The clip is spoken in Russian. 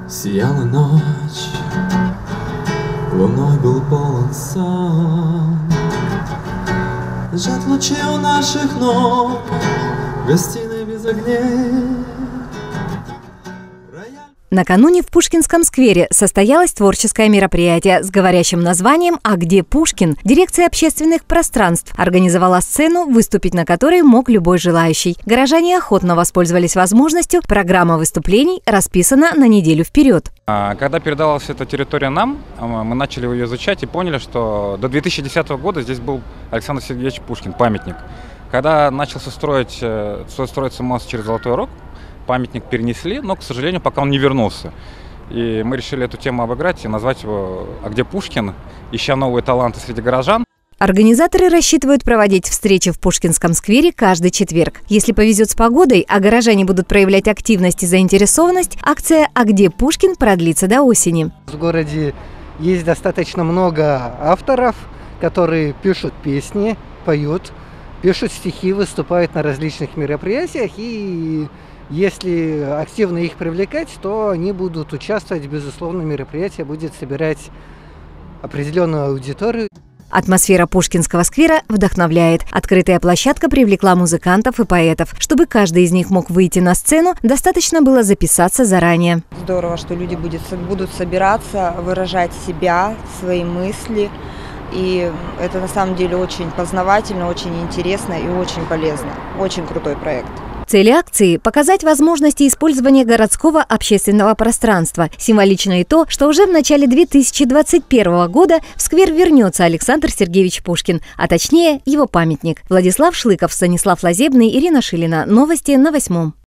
Сияла ночь, луной был полон сон. Лежат лучи у наших ног, в гостиной без огней. Накануне в Пушкинском сквере состоялось творческое мероприятие с говорящим названием «А где Пушкин?». Дирекция общественных пространств организовала сцену, выступить на которой мог любой желающий. Горожане охотно воспользовались возможностью. Программа выступлений расписана на неделю вперед. Когда передалась эта территория нам, мы начали ее изучать и поняли, что до 2010 года здесь был Александр Сергеевич Пушкин, памятник. Когда начался строиться мост через Золотой Рог, памятник перенесли, но, к сожалению, пока он не вернулся. И мы решили эту тему обыграть и назвать его «А где Пушкин?», ища новые таланты среди горожан. Организаторы рассчитывают проводить встречи в Пушкинском сквере каждый четверг. Если повезет с погодой, а горожане будут проявлять активность и заинтересованность, акция «А где Пушкин?» продлится до осени. В городе есть достаточно много авторов, которые пишут песни, поют, пишут стихи, выступают на различных мероприятиях, и если активно их привлекать, то они будут участвовать, безусловно, мероприятие будет собирать определенную аудиторию. Атмосфера Пушкинского сквера вдохновляет. Открытая площадка привлекла музыкантов и поэтов. Чтобы каждый из них мог выйти на сцену, достаточно было записаться заранее. Здорово, что люди будут собираться, выражать себя, свои мысли. И это на самом деле очень познавательно, очень интересно и очень полезно. Очень крутой проект. Цель акции – показать возможности использования городского общественного пространства. Символично и то, что уже в начале 2021 года в сквер вернется Александр Сергеевич Пушкин, а точнее его памятник. Владислав Шлыков, Станислав Лазебный, Ирина Шилина. Новости на 8.